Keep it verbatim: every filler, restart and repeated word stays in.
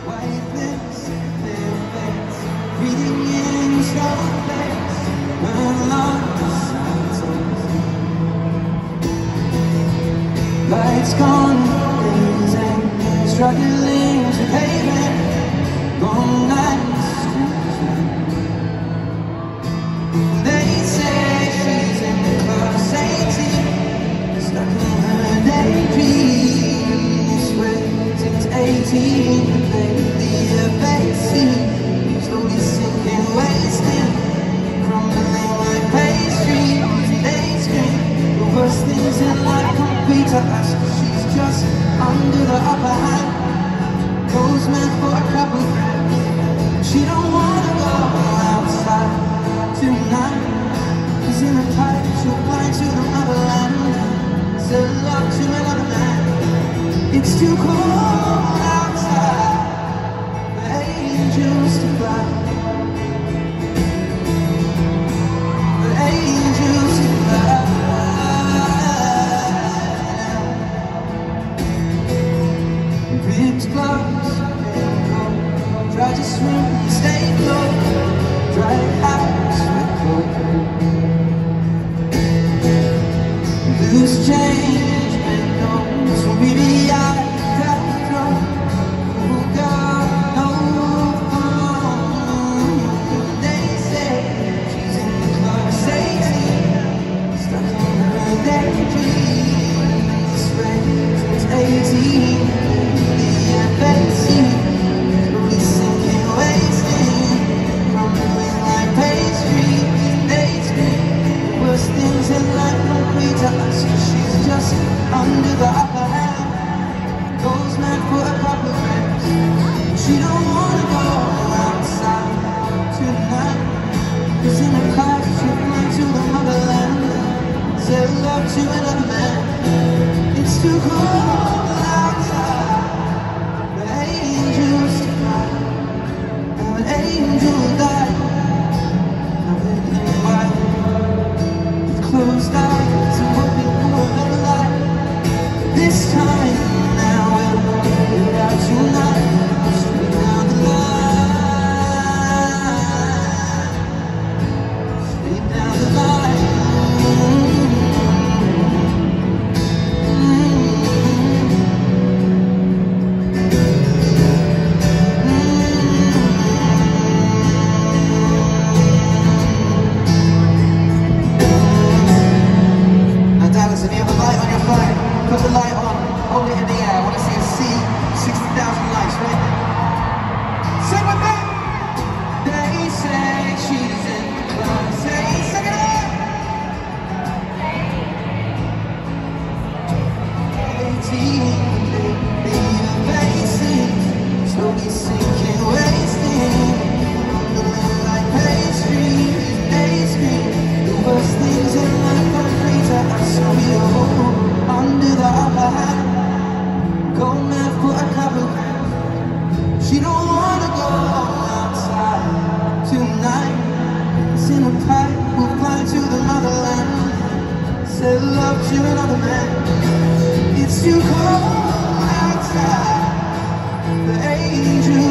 White lips, pale face, breathing in slow pace, burn long silence. Lights gone, blazing, struggling to pave it. Long nights, they say she's in class eighteen, stuck in her daydream. This way since eighteen, lately her face seems slowly sinking, wasting, crumbling like pastry. They scream the worst things in life come free to us, 'cause she's just under the upper hand. Goes mad for a couple grams. She don't wanna go outside tonight, 'cause in a pipe she'll fly to the motherland, sell love to another man. It's too cold outside for angels to fly, for angels to fly. Ribs close, and cold. Try to swim, stay low. Dry house with cold. Loose change, bend over. So baby, I got throw. Oh God, no. They say she's in class eighteen, stuck in her daydream. This way since eighteen. Slowly sinking, wasting, crumbling like pastry. They scream the worst things in life don't pay to us, 'cause she's just under the upper hand. Goes mad for a couple of grams. She don't wanna go outside tonight, 'cause in a car she'll fly to the motherland, sell love to another man. It's too cold outside. Angels to fly, now an angel died, covered in white, with closed eyes and hoping for another life. This time now we'll get out tonight, straight down the line, straight down the line. If you have a light on your phone, put the light on, hold it in the air. I want to see a sea, sixty thousand lights, right? Sing with me! They say she's in the club. Say, sing it out! eighteen, baby, facing, slowly sinking, wasting, crumbling like pastry. They scream the worst things in life are free to us, so we all under the upper hand. Go mad for a couple grams. She don't wanna go outside tonight. It's in a pipe, we'll fly to the motherland, sell love to another man. It's too cold outside, the angels